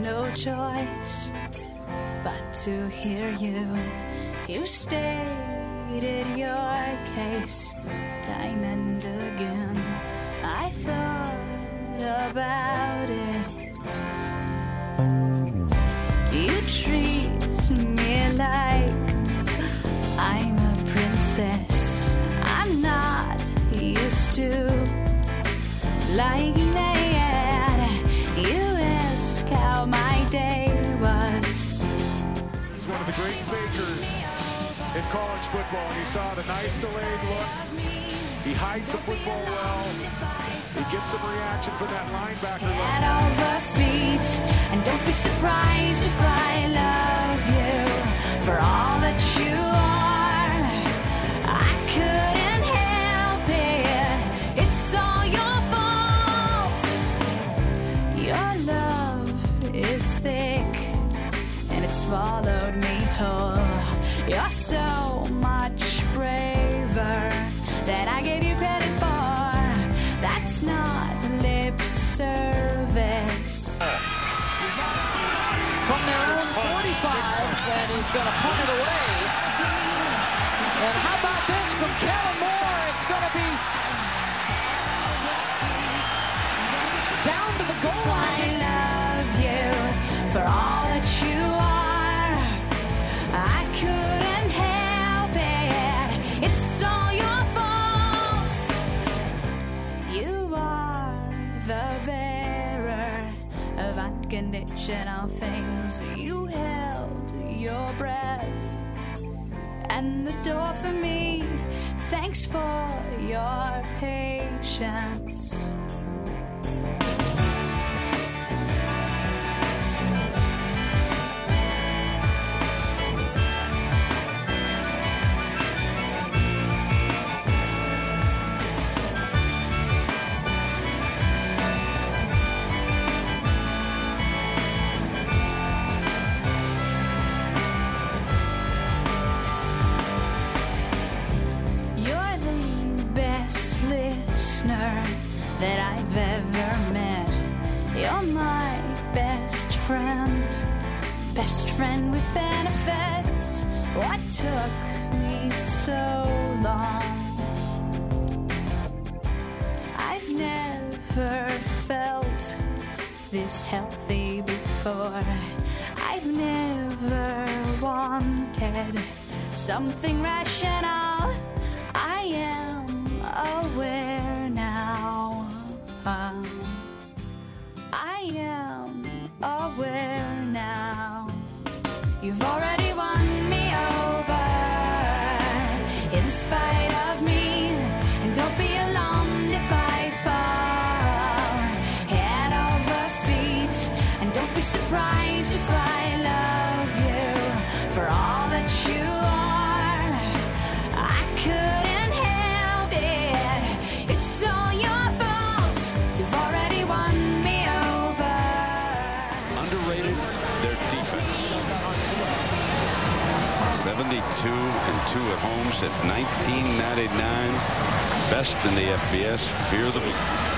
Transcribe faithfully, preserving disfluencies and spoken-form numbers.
no choice but to hear you. You stated your case time and again. I thought about it. You treat me like I'm a princess. I'm not used to liking that. You ask how my day was. He's one of the great fakers in college football. And you saw the nice delayed look. He hides the football well. He gets some reaction from that linebacker. Head over feet, and don't be surprised if I love you for all that you are. I couldn't help it. It's all your fault. Your love is thick, and it swallowed me whole. You're so much braver than I gave you credit for. That's not lip service. From their own forty-five, and he's going to punt it away. And how about this from Kellen Moore? It's going to be down to the goal line. I love you for all that you are. I couldn't help it. It's all your fault. You are the bearer of unconditional things. You held your breath and the door for me. Thanks for your patience. That I've ever met. You're my best friend, best friend with benefits. What took me so long? I've never felt this healthy before. I've never wanted something rational. I am aware now. Um, I am aware now. You've already won me over in spite of me. And don't be alarmed if I fall head over feet. And don't be surprised if I love you for all that you are. I couldn't help it. It's all your fault. You've already won me over. Underrated their defense. seventy-two and two at home since nineteen ninety-nine. Best in the F B S. Fear the beat.